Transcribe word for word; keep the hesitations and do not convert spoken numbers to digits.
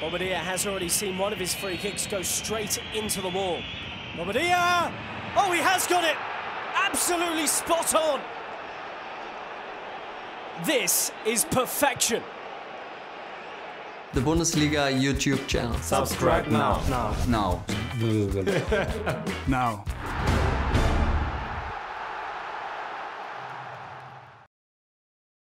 Bobadilla has already seen one of his free kicks go straight into the wall. Bobadilla! Oh, he has got it! Absolutely spot on! This is perfection. The Bundesliga YouTube channel. Subscribe now. Now. Now. Now.